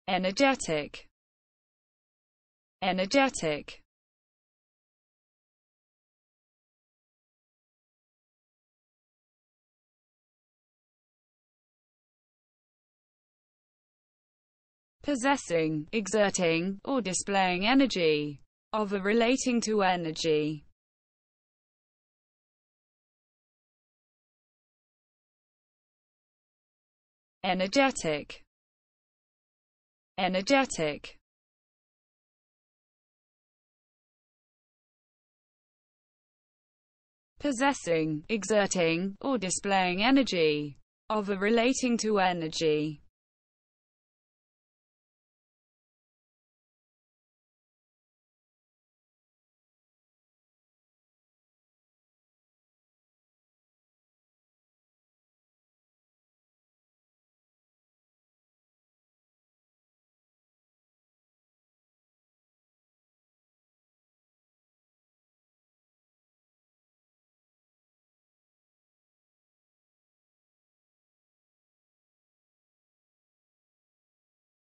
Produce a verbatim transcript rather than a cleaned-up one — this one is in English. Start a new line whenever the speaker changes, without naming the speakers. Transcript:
energetic, energetic, possessing, exerting, or displaying energy, of or relating to energy. Energetic, energetic, possessing, exerting, or displaying energy, of or relating to energy.